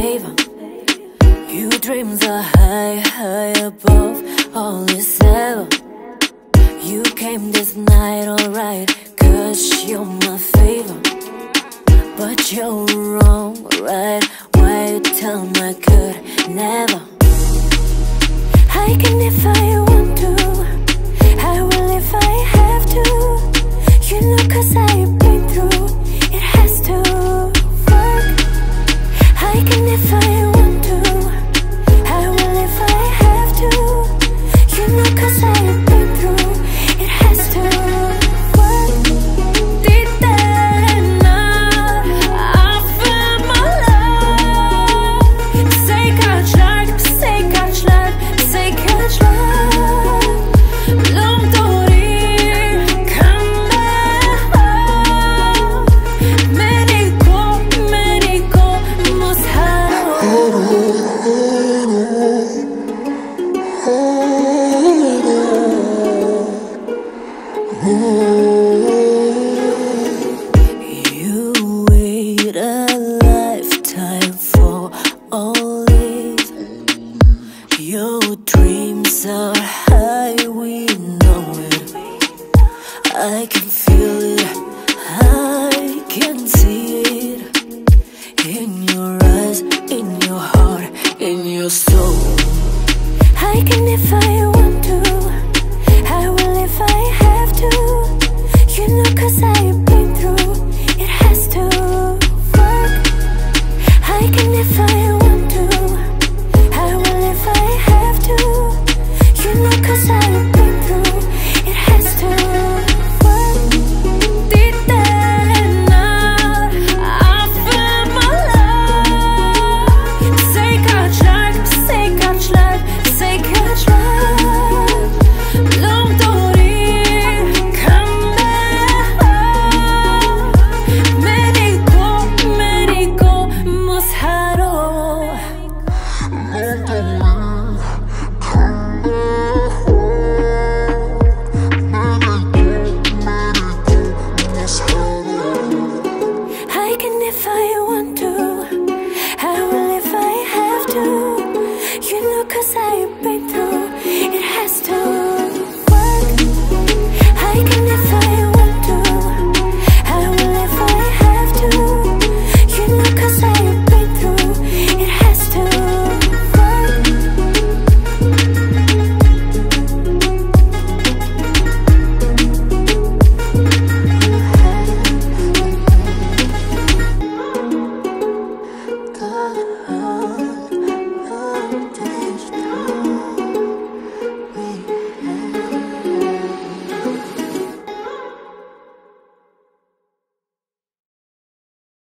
favor. Your dreams are high, high above all this ever. You came this night, alright, cause you're my favor. But you're wrong, right? Why you tell me I could never? I can if I want to, I will if I have to. You know cause I've been through, it has to work. I can if I want to, I will if I have to. You know cause I've been through, it has to work. Did that not offer my love? Say catch like, say catch like, say catch like. Långt år kan det men det går mot här. You wait a lifetime for all this. Your dreams are high, we know it. I can feel it, I can see it. In your eyes, in your heart, in your soul. I can if I want to, I will if I have to. You know cause I've been through, it has to work. I can if I want to, I will if I have to. You know cause I've been through, it has to work. Did that not offer my love? Say catch like, say catch like, say catch like. Långt år kan det men det går mot här då. I can if I want to, I will if I have to. You know cause I've been through, it has to